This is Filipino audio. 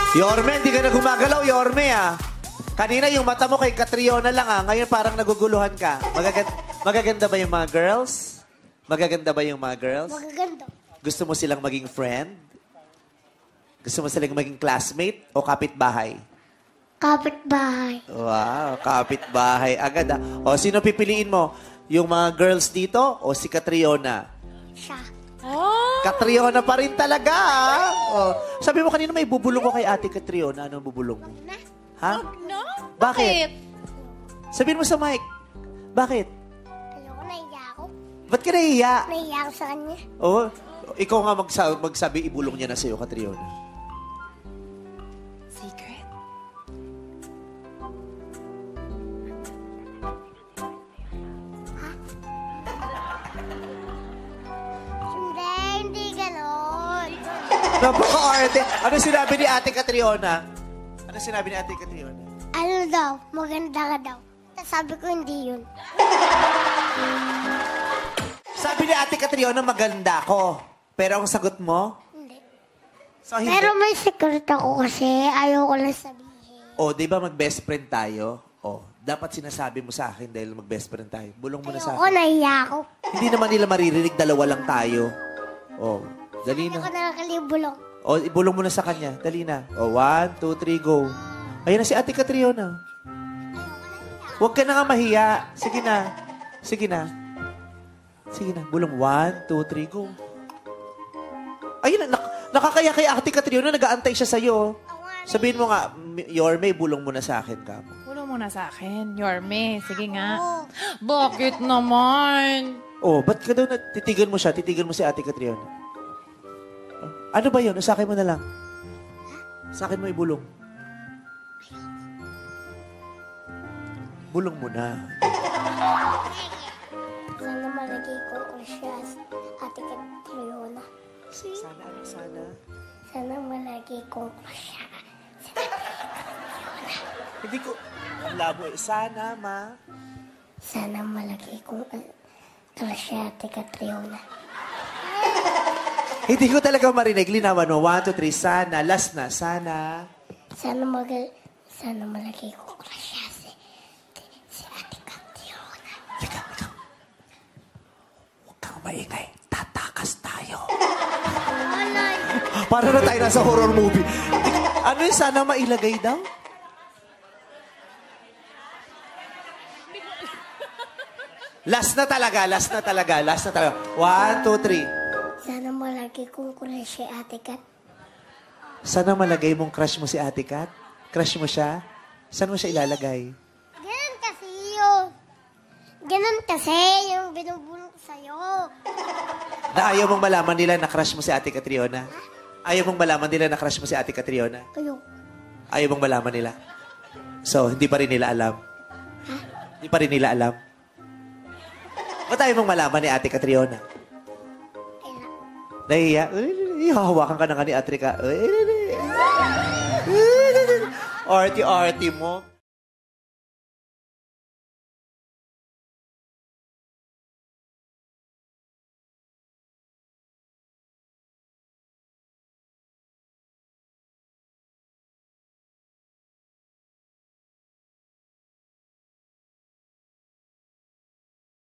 Yorme, hindi ka na gumagalaw, Yorme, ah. Kanina yung mata mo kay Catriona lang, ah. Ngayon parang naguguluhan ka. Magaganda ba yung mga girls? Magaganda ba yung mga girls? Magaganda. Gusto mo silang maging friend? Gusto mo silang maging classmate o kapitbahay? Kapitbahay. Wow, kapitbahay. Agad, ah. O, sino pipiliin mo? Yung mga girls dito o si Catriona? Siya. Oh! Catriona pa rin talaga, ah. O, sabi mo kanina may bubulong ko kay ate Catriona. Anong bubulong mo? Ha? No? Bakit? Sabihin mo sa mic. Bakit? Ayoko, nahiya ako. Ba't ka nahiya? Nahiya ako sa kanya. Oo. Ikaw nga magsabi, ibulong niya na sa'yo, Catriona. Secret? Hindi ganon. Napaka-arte. Ano sinabi ni ate Catriona? Ano sinabi ni ate Catriona? Ano daw? Maganda ka daw. Tapos sabi ko, hindi yun. Sabi ni ate Catriona, maganda ko. Pero ang sagot mo? Hindi. So, hindi. Pero may secret ako kasi ayoko lang sabihin. O, di ba mag-best friend tayo? O, dapat sinasabi mo sa akin dahil mag-best friend tayo. Bulong mo na sa Ayoko, akin. nahiya ako. Hindi naman nila maririnig, dalawa lang tayo. O, dali Ayoko na. na nakalibulong. O, ibulong mo na sa kanya. Dali na. O, 1, 2, 3, go. Ayun na si ate Catriona. Huwag ka na nga mahiya. Sige na. Sige na. Sige na. Bulong 1, 2, 3, go. Ayun na. Nakakaya kay ate Catriona. Nag-aantay siya sa'yo. Sabihin mo nga, Yorme, bulong mo na sa akin, Kamo. Bulong mo na sa akin, Yorme. Sige nga. Bakit naman? Oh, ba't ka daw titigan mo siya? Titigan mo si ate Catriona. Ano ba yun? Sa akin mo na lang. Sa akin mo ibulong. Bulong mo na. Sana malagay ko siya ate Catriona. Sana, ano, sana? Sana malagay ko siya. Hindi ko, ang labo eh. Sana, ma. Sana malagay ko siya ate Catriona. Hindi ko talaga marinig. Linawan mo. 1, 2, 3. Sana. Last na. Sana. Sana malagay ko siya si ate Catriona. Ikaw. Huwag kang maingay. Tatakas tayo. Para na tayo nasa horror movie. Ano yung sana mailagay daw? Last na talaga. 1, 2, 3. Sana malagay ko si ate Cat. Sana malagay mong crush mo si Ate Kat? Crush mo siya? Saan mo siya ilalagay? Ganun kasi yun. Ganun kasi yung binubulong ko sa'yo. Na ayaw mong malaman nila na crush mo si Ate Catriona? Ayaw mong malaman nila na crush mo si Ate Catriona? Ayun. Ayaw mong malaman nila? So, hindi pa rin nila alam? Hindi pa rin nila alam? Ba't ayaw mong malaman ni Ate Catriona? Nahiya? Hahawakan ka na nga ni Ate Catriona. Arty-arty mo.